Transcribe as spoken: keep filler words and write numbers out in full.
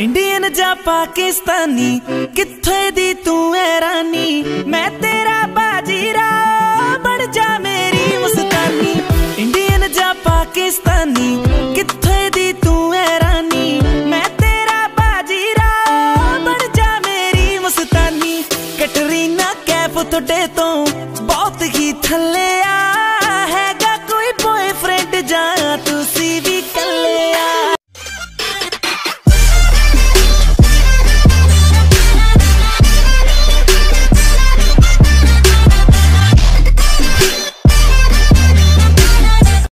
Indian जा पाकिस्तानी किथे दी तू है रानी, मैं तेरा बाजीरा बन जा मेरी मुस्तानी। इंडियन जा पाकिस्तानी किथे दी तू है रानी, मैं तेरा बाजीरा बन जा मेरी मुस्तानी। कैटरीना कैफ थोड़े तो बहुत ही थल्ले आ,